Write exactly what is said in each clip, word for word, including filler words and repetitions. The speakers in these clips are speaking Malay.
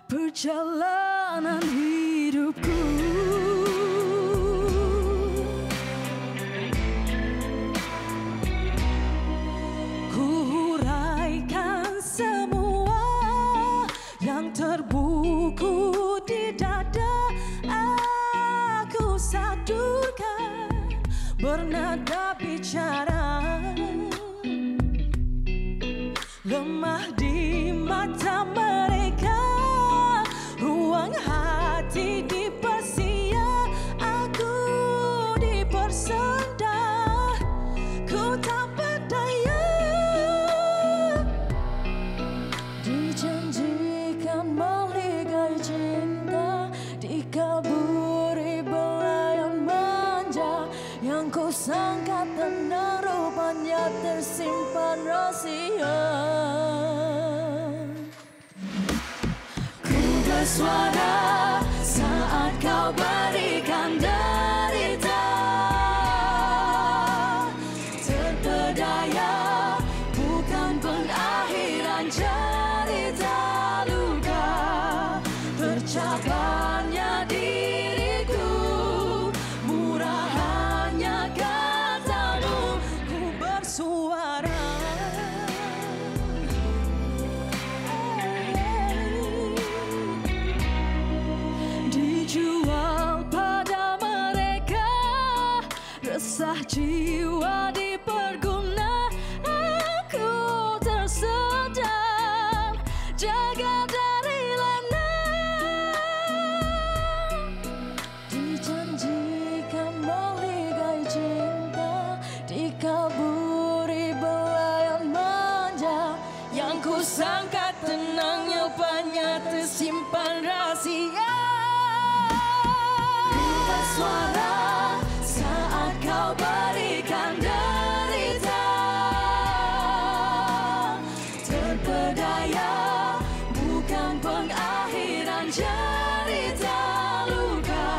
perjalanan hidupku. Ku huraikan semua yang terbuku di dada. Aku sadurkan bernada bicara, lemah di mata mereka, ruang hati dipersia, aku dipersenda, ku tak berdaya. Dijanjikan meligai cinta, dikaburi belayan manja, yang ku sangka tenang rupanya tersimpan rahasia. Bersuara saat kau berikan derita, terpedaya bukan pengakhiran cerita luka, tercapainya diriku, murahannya katamu. Ku bersuara dijual pada mereka, resah jiwa diperguna, aku tersedam jaga dari lana. Dijanjikan meligai cinta, dikaburi belayan manja, yang ku sangka tenang nyopanya tersimpan rahasia. Suara saat kau berikan derita, terpedaya bukan pengakhiran cerita luka,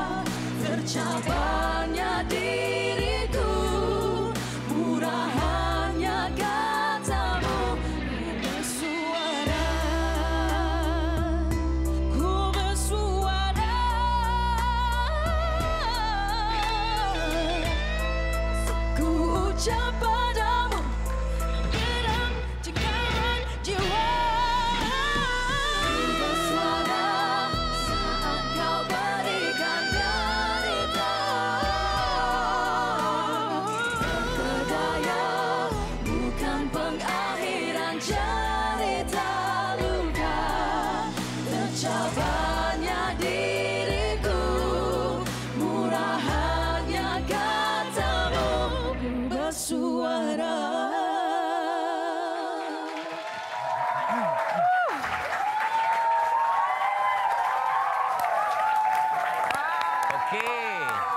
tercapainya diriku, murahannya katamu. Ku bersuara, ku ucap padamu dalam cengkraman jiwa. Bersuara saat kau berikan derita, terpedaya bukan pengakhiran cerita luka, tercapainya diriku, murahannya katamu. Bersuara. Okey.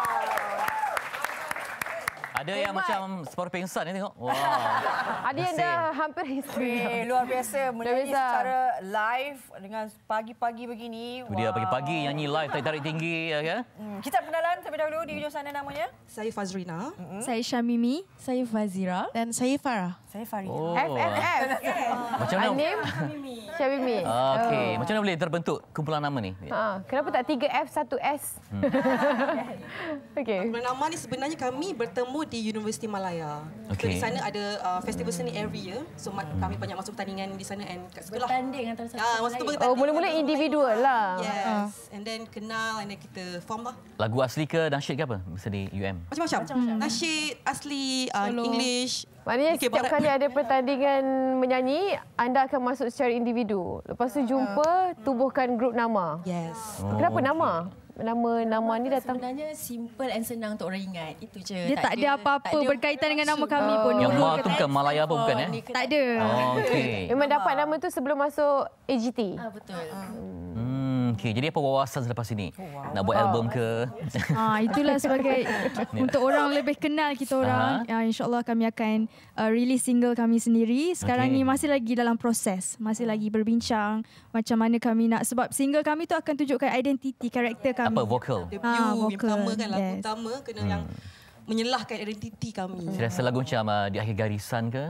Ada yang macam separuh pingsan ni tengok. Wah. Ada yang dah hampir histeria. Eh, luar biasa menyanyi biasa. secara live dengan pagi-pagi begini. Tu dia pagi-pagi nyanyi live tarik-tarik tinggi ya kan? Hmm, kita perkenalan terlebih dahulu di hujung sana namanya. Saya Fazrina. Mm-hmm. Saya Syamimi. Saya Fazira. Dan saya Farah. Saya Farida. Oh. F F F. Macam mana? Anim Syamimi. Okey, macam mana boleh terbentuk kumpulan nama ni? Ha, kenapa tak tiga F satu S? Hmm. Okey. Nama ni sebenarnya kami bertemu di Universiti Malaya. So Okey. di sana ada uh, festival seni every year. So hmm. kami banyak masuk pertandingan di sana and kat situ lah. Bertanding antara satu Ah, sama masa tu lain. bertanding. Oh, mula-mula individual lah. Yes. Ah. And then kenal and then kita form lah. Lagu asli ke nasyid ke apa? Masa di U M? Macam-macam. Hmm. Nasyid, asli, uh, English. Maknanya U K setiap Barat. kali ada pertandingan menyanyi, anda akan masuk secara individu. Lepas tu jumpa, tubuhkan grup nama. Yes. Oh, Kenapa okey. nama? Nama-nama ni datang. Sebenarnya simple and senang untuk orang ingat. Itu je. Dia tak ada apa-apa tak ada berkaitan dengan nama kami pun. Yang Nurul Ma ke tu tak? bukan Malaya apa bukan eh? Tak ada. Oh, okey. Memang dapat nama tu sebelum masuk A G T. Ah, betul. Hmm, okey. Jadi apa wawasan selepas ini? Nak buat album ke? Ah, itulah sebagai untuk orang lebih kenal kita orang. Uh, InsyaAllah kami akan uh, release single kami sendiri. Sekarang Okey. ni masih lagi dalam proses. Masih lagi berbincang macam mana kami nak. Sebab single kami tu akan tunjukkan identiti karakter kami. Apa vokal? Debut Ah, yang vokal. pertama kan lagu Yes. utama kena yang menyelahkan identiti kami. Saya rasa lagu macam uh, di akhir garisan ke? Ah,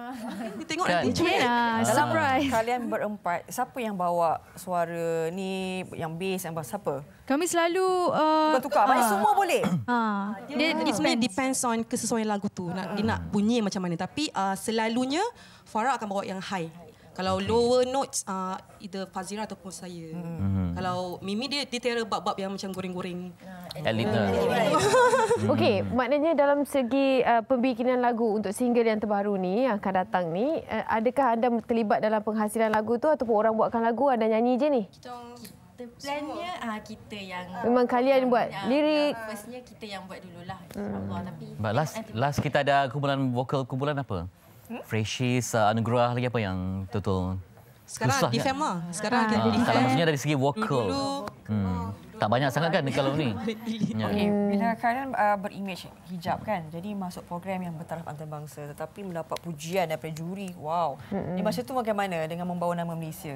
Tengok Kan? nanti. Okay lah, Dalam surprise. kalian berempat, siapa yang bawa suara ni, yang bass, yang bass, siapa? Kami selalu... Uh, Tukar-tukar. Baik, semua boleh? Ah, Dia, dia sebenarnya depends on kesesuaian lagu tu. Nak, dia nak bunyi macam mana. Tapi uh, selalunya Farah akan bawa yang high. Kalau okay. lower notes, uh, either Fazira ataupun saya. Hmm. Kalau Mimi dia, dia tiada bab-bab yang macam goreng-goreng. Elit lah. Okey, maknanya dalam segi uh, pembikinan lagu untuk single yang terbaru ni yang akan datang ni, uh, adakah anda terlibat dalam penghasilan lagu tu ataupun orang buatkan lagu, anda nyanyi je ni? Kita plannya ah kita yang Memang kalian buat ah, lirik. yang Firstnya kita yang buat dululah insya-Allah tapi But last last kita ada kumpulan vokal kumpulan apa? Hmm? Freshies, uh, Anugerah lagi apa yang total? Sekarang Susah Defam kan? lah. Sekarang kita Ah, Defam. tak, maksudnya dari segi vokal. Dulu. Hmm. Tak banyak sangat kan kalau ni. Ya. Okey, bila kalian uh, berimage hijab kan, jadi masuk program yang bertaraf antarabangsa tetapi mendapat pujian daripada juri. Wow. Mm-hmm. Di masa tu bagaimana dengan membawa nama Malaysia?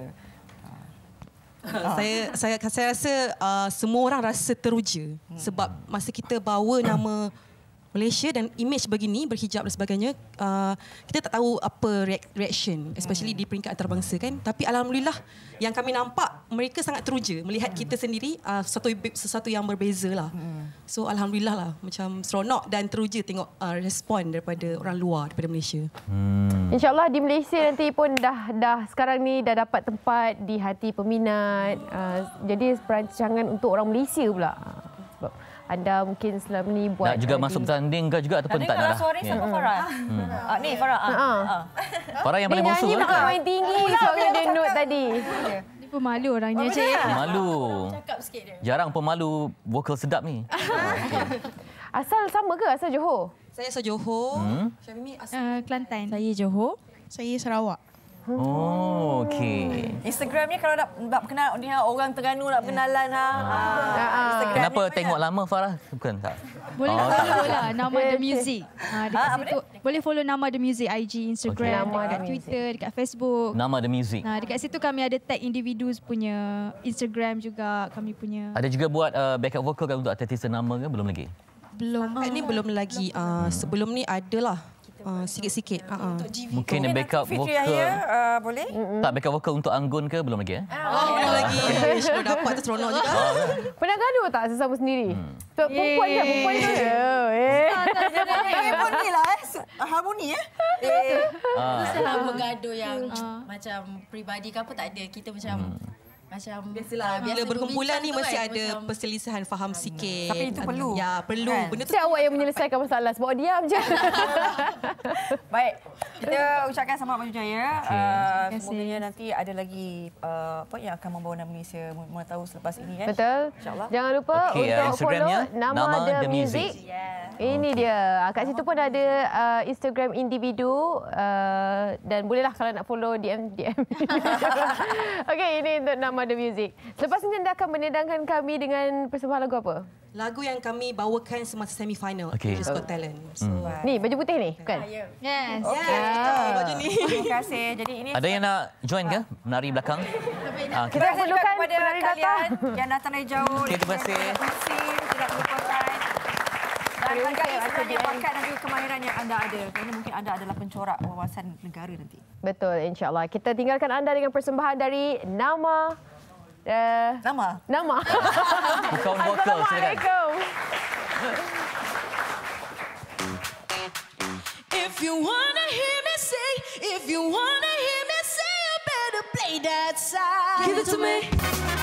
saya saya saya rasa uh, semua orang rasa teruja hmm. sebab masa kita bawa nama Malaysia dan image begini, berhijab dan sebagainya, uh, kita tak tahu apa reaction, especially di peringkat antarabangsa kan. Tapi alhamdulillah yang kami nampak mereka sangat teruja melihat kita sendiri uh, sesuatu sesuatu yang berbeza lah. So alhamdulillah lah, macam seronok dan teruja tengok uh, respon daripada orang luar, daripada Malaysia. Hmm. InsyaAllah di Malaysia nanti pun dah dah sekarang ni dah dapat tempat di hati peminat. Uh, jadi perancangan untuk orang Malaysia pula. Sebab anda mungkin selama ni buat... Nak juga uh, masuk di... tanding ke juga ataupun Tadi tak nak kalau dah? suara siapa Farah? Hmm. Ah, ni Farah. Ah. Ha. Ah. Farah yang Dia paling bongsu nyanyi kan? bukan main tinggi suara dia note tadi. dia pemalu orangnya, Cik. Pemalu. cakap sikit dia. Jarang pemalu vokal sedap ni. Asal sama ke? Asal Johor? Saya asal Johor. Hmm. Syamimi asal Uh, Kelantan. Saya Johor. Saya Sarawak. Oh, okey. Instagram ni kalau nak nak kenal ni ha, orang Terengganu nak kenalan ha. Ah. Instagram Kenapa ni tengok lama Farah? Bukan tak? Boleh Oh, follow lah nama Dia- The Music. Ha, dekat Ah, apa situ boleh follow nama The Music I G, Instagram, Okey. Nama dekat The Twitter, dekat Facebook. Nama The Music. Nah, dekat situ kami ada tag individu punya Instagram juga, kami punya. Ada juga buat uh, backup vokal kan untuk artis nama ke? Belum lagi? Belum. Sampai ni belum lagi. Uh, sebelum ni adalah uh, sikit-sikit. Uh, uh. Mungkin yang backup Fitri vokal. Yahya uh, boleh? Tak, backup vokal untuk Anggun ke? Belum lagi eh? Oh, belum lagi. Kalau dapat tu seronok juga. Pernah gaduh tak sesama sendiri? Sebab perempuan kan, perempuan tu. Eh. Eh pun ni lah eh. Harmoni eh. Eh. Ah. Salah bergaduh yang macam peribadi ke apa tak ada. Kita macam macam Biasalah, ah, bila biasa berkumpulan ni berbincang tu mesti kan, ada macam- perselisihan faham sikit. Tapi itu perlu. Ya, perlu. Kan? Benda tu Mesti awak yang menyelesaikan masalah sebab awak diam je. Baik, kita ucapkan selamat berjaya. Okay. Uh, Terima semoga kasih. nanti ada lagi uh, apa yang akan membawa nama Malaysia mana tahu selepas ini kan. Betul. InsyaAllah. Jangan lupa Okey, untuk uh, Instagramnya, follow nama, nama The, The Music. Music. Ini dia. Kat situ pun ada uh, Instagram individu uh, dan bolehlah kalau nak follow D M D M. Okey, ini untuk nama The Music. Lepas ni anda akan menedangkan kami dengan persembahan lagu apa? lagu yang kami bawakan semasa semi-final Okey. Just Got Talent. So, Hmm. Ni baju putih ni, kan? Yes. yeah, betul baju ni. Terima kasih. Jadi ini Ada yang nak join ke? Menari belakang? Ah, kita Kita rasa juga perlukan kepada penari kalian yang datang dari jauh. Okey, terima kasih. Musim, tidak melupakan. Dan Terima hargai kasih, sebenarnya R T B N. bakat dan juga kemahiran yang anda ada. Kerana mungkin anda adalah pencorak wawasan negara nanti. Betul, insyaAllah. Kita tinggalkan anda dengan persembahan dari Nama. Uh, Nama? nama. Bukan vokal, silakan. Assalamualaikum. If you wanna hear me say, if you wanna hear me say, you better play that side. Give it to me.